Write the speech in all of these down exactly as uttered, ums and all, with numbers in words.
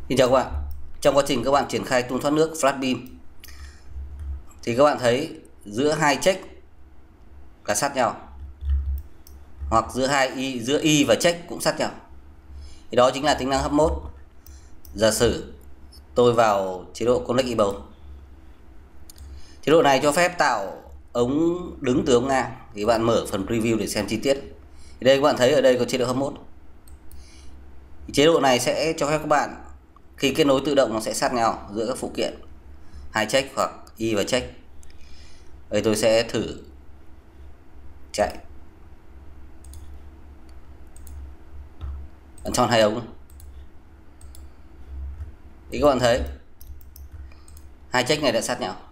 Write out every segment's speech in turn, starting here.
Xin chào các bạn. Trong quá trình các bạn triển khai tuôn thoát nước flat beam thì các bạn thấy giữa hai check là sát nhau, hoặc giữa hai y giữa y và check cũng sát nhau. Thì đó chính là tính năng hấp mốt. Giả sử tôi vào chế độ Connect Ebow. Chế độ này cho phép tạo ống đứng từ ống ngang. Thì bạn mở phần preview để xem chi tiết. Thì đây các bạn thấy ở đây có chế độ hấp mốt. Chế độ này sẽ cho phép các bạn khi kết nối tự động nó sẽ sát nhau giữa các phụ kiện hai check hoặc y và check. Đây tôi sẽ thử chạy ấn chọn hai ống thì các bạn thấy hai check này đã sát nhau.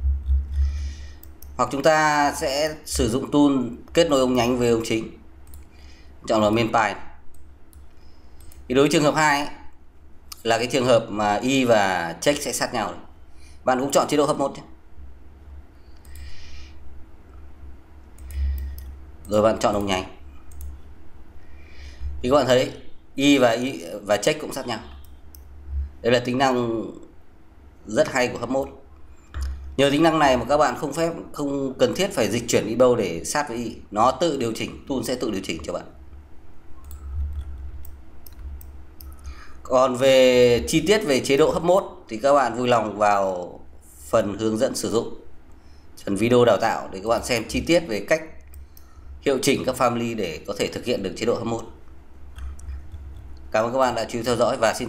Hoặc chúng ta sẽ sử dụng tool kết nối ống nhánh với ống chính, chọn vào main pipe. Thì đối với trường hợp hai ấy, là cái trường hợp mà y và check sẽ sát nhau, bạn cũng chọn chế độ hấp mốt nhé. Rồi bạn chọn ống nhánh thì các bạn thấy y và y và check cũng sát nhau. Đây là tính năng rất hay của hấp mốt. Nhờ tính năng này mà các bạn không phép không cần thiết phải dịch chuyển Ebow để sát với y, nó tự điều chỉnh, tool sẽ tự điều chỉnh cho bạn. Còn về chi tiết về chế độ hấp mốt thì các bạn vui lòng vào phần hướng dẫn sử dụng, phần video đào tạo để các bạn xem chi tiết về cách hiệu chỉnh các family để có thể thực hiện được chế độ hấp mốt. Cảm ơn các bạn đã chú ý theo dõi và xin